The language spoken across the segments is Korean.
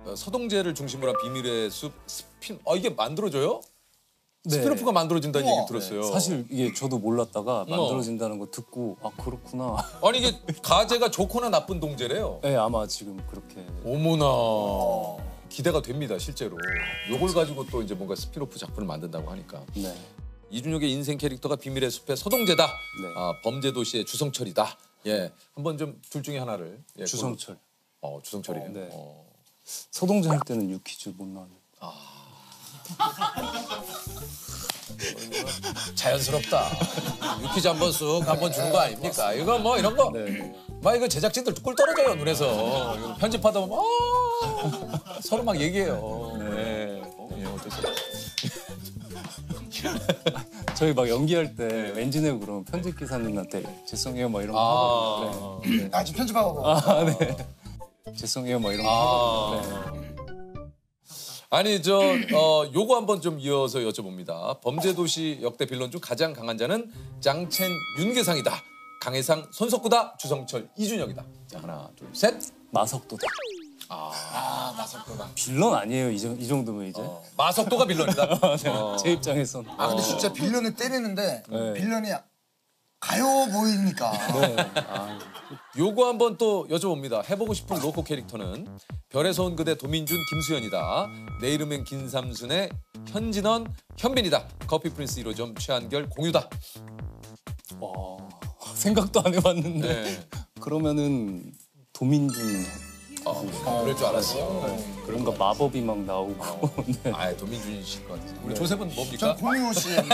서동재를 중심으로 한 비밀의 숲 스핀. 이게 만들어져요? 네. 스피노프가 만들어진다는 얘기 들었어요. 사실 이게 저도 몰랐다가 만들어진다는 거 듣고 아 그렇구나. 아니 이게 가제가 좋거나 나쁜 동재래요. 네 아마 지금 그렇게. 어머나. 기대가 됩니다 실제로. 요걸 가지고 또 이제 뭔가 스피노프 작품을 만든다고 하니까. 네. 이준혁의 인생 캐릭터가 비밀의 숲의 서동재다. 네. 범죄도시의 주성철이다. 예, 한번 좀 둘 중에 하나를. 예, 주성철. 주성철이에요. 네. 서동재 할 때는 유퀴즈 못 나왔는데. 자연스럽다. 유퀴즈 한번 쑥 한번 주는 거 아닙니까? 이거 뭐 이런 거. 네. 막 이거 제작진들 꿀 떨어져요 눈에서. 이거 편집하다 보면 서로 막 얘기해요. 네. 예, 어떠세요? 저희 막 연기할 때 왠지 내고 그러면 편집 기사님한테 죄송해요 막 이런 거 하거든요. 네. 지금 편집하고. 네. 죄송해요 막 이런 거 하거든요. 네. 아니 요거 한번 좀 이어서 여쭤봅니다. 범죄도시 역대 빌런 중 가장 강한 자는 짱첸 윤계상이다. 강해상 손석구다. 주성철 이준혁이다. 자 하나 둘 셋. 마석도다. 마석도다. 빌런 아니에요 이 정도면 이제. 마석도가 빌런이다. 제 입장에선. 근데 진짜 빌런을 때리는데 네. 빌런이 가요 보이니까. 네. 요거 한번 또 여쭤봅니다. 해보고 싶은 로코 캐릭터는 별에서 온 그대 도민준 김수현이다. 내 이름은 김삼순의 현진원 현빈이다. 커피 프린스 1호점 최한결 공유다. 생각도 안 해봤는데. 네. 그러면은 도민준. 그럴 줄 알았어. 그런 거 마법이 막 나오고. 네. 도민준이실 것 같아요. 우리 조셉은 뭡니까? 전 공유 씨의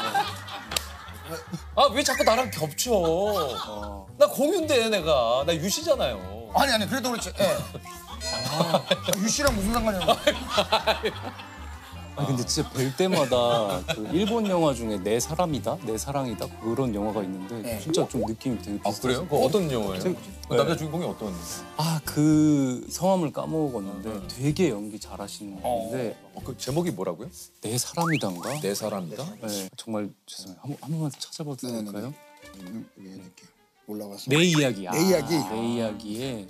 왜 자꾸 나랑 겹쳐? 나 공유인데 내가. 나 유시잖아요. 아니 그래도 그렇지. 예. 유 씨랑 무슨 상관이야? 근데 진짜 뵐 때마다 그 일본 영화 중에 내 사람이다, 내 사랑이다 그런 영화가 있는데 네. 진짜 좀 느낌이 되게 비슷해요. 그래요? 그거 어떤 영화예요? 남자 주인공이 어떤? 그 성함을 까먹었는데 되게 연기 잘하시는 분인데 그 제목이 뭐라고요? 내 사람이단가? 내 사람이다? 네, 정말 죄송해요. 한 번만 찾아봐도 될까요? 여기 이렇게 올라가서. 내 이야기. 내 이야기. 내 이야기에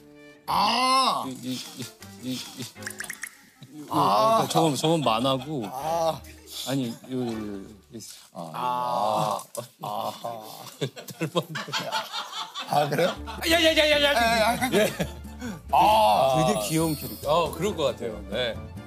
그러니까 저건 만화고 아니 그래요? 야야야야야. 되게 귀여운 캐릭터. 그럴 것 같아요. 네.